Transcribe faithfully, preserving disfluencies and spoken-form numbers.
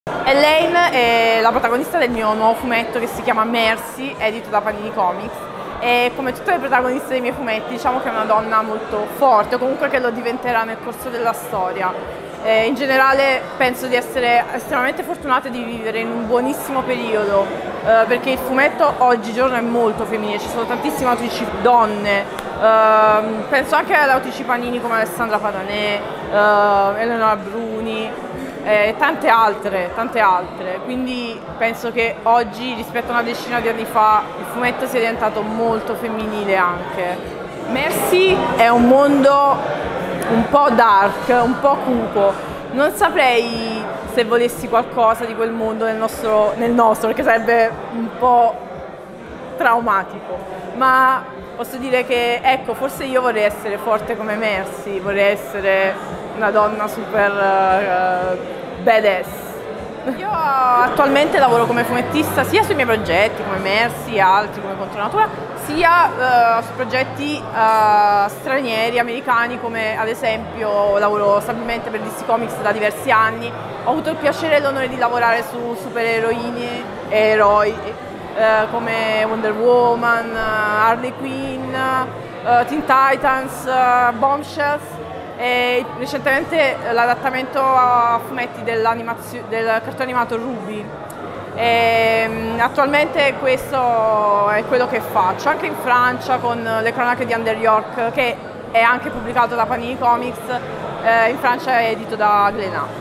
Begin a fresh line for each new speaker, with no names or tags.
Elaine è la protagonista del mio nuovo fumetto che si chiama Mercy, edito da Panini Comics, e come tutte le protagoniste dei miei fumetti diciamo che è una donna molto forte, o comunque che lo diventerà nel corso della storia. Eh, in generale penso di essere estremamente fortunata di vivere in un buonissimo periodo, eh, perché il fumetto oggigiorno è molto femminile, ci sono tantissime autrici donne, eh, penso anche alle autrici Panini come Alessandra Patanè, eh, Eleonora Bruni, e eh, tante altre, tante altre, quindi penso che oggi rispetto a una decina di anni fa il fumetto sia diventato molto femminile anche. Mercy è un mondo un po' dark, un po' cupo, non saprei se volessi qualcosa di quel mondo nel nostro, nel nostro perché sarebbe un po' traumatico, ma posso dire che ecco, forse io vorrei essere forte come Mercy, vorrei essere una donna super uh, badass. Io attualmente lavoro come fumettista sia sui miei progetti come Mercy e altri come Contro Natura, sia uh, su progetti uh, stranieri, americani, come ad esempio lavoro stabilmente per D C Comics da diversi anni. Ho avuto il piacere e l'onore di lavorare su supereroini e eroi uh, come Wonder Woman, uh, Harley Quinn, uh, Teen Titans, uh, Bombshells, e recentemente l'adattamento a fumetti del cartone animato Ruby. E, attualmente questo è quello che faccio, anche in Francia con le cronache di Under York, che è anche pubblicato da Panini Comics, eh, in Francia è edito da Glénat.